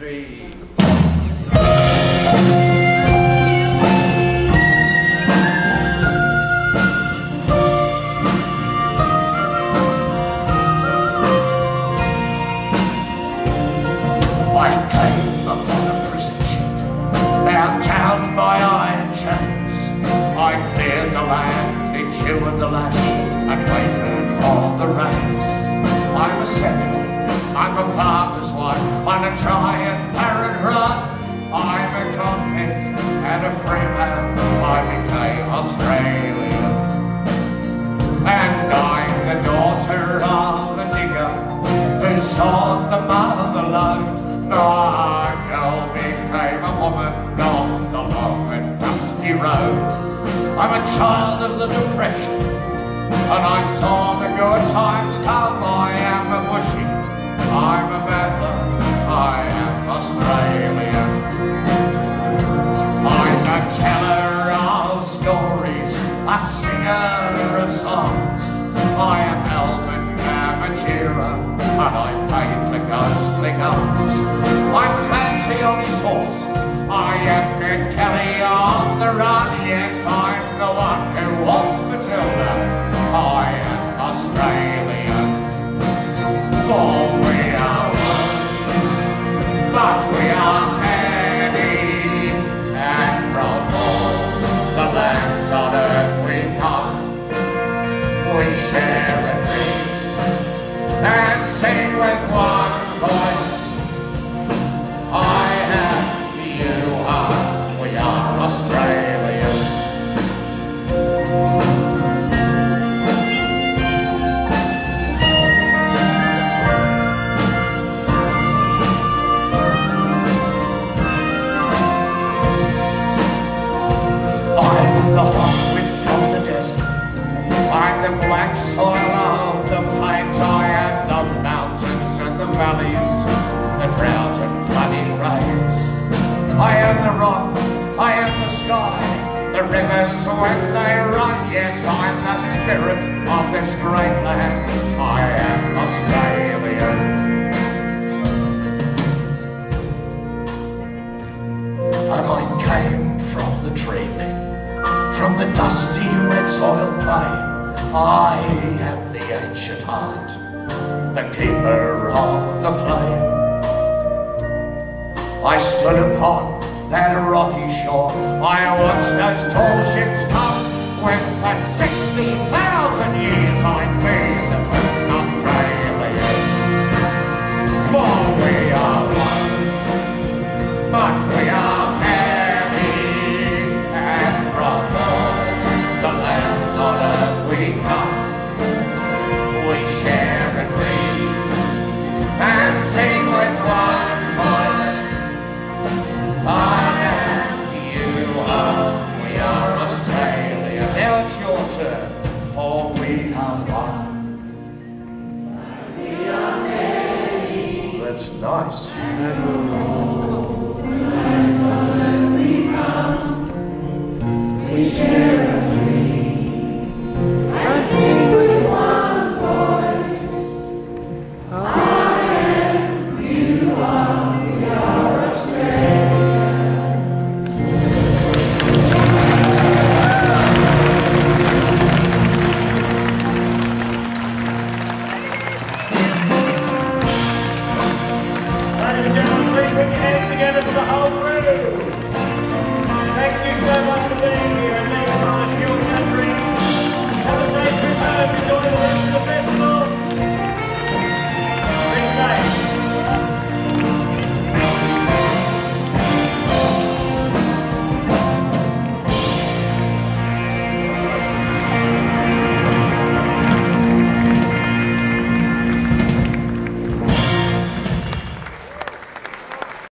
3. I came upon a prison ship, bound down by iron chains. I cleared the land, endured the lash, and waited for the rains. I'm a settler, I'm a farmer's wife, on a dry and barren run. I'm a convict and a free man, I became Australian. And I'm the daughter of a digger who sought the motherlode. The girl became a woman on the long and dusty road. I'm a child of the Depression, and I saw the good times come. I am a bushy, I'm a battler, I am Australian. I'm a teller of stories, a singer of songs. I am Elvin Amateur, and I paint the ghostly guns. I'm Clancy on his horse, I am Ned Kelly on the run. Yes, I'm the one who lost Matilda, I am Australian. For we are one, but we are many, and from all the lands on earth we come. We share a dream and sing with one voice. I am, you are, we are Australian. I'm the hot wind from the desert, I'm the black soil of the plains. I am the mountains and the valleys, the drought and flooding rains. I am the rock, I am the sky, the rivers when they run. Yes, I'm the spirit of this great land, I am Australian. And I came from the tree pit, from the dusty red soil plain. I am the ancient heart, the keeper of the flame. I stood upon that rocky shore, I watched those tall ships come, when for 60,000 years I'd been the first Australian. For we are one, but we are many, and from all the lands on earth we come. We share a dream and sing with one voice. I am, you are, we are Australia. Now it's your turn, for we are one. We are many. That's nice. We share a dream and sing with one voice. I am, you are, we are Australia. Ladies and gentlemen, please put your hands together for the whole room.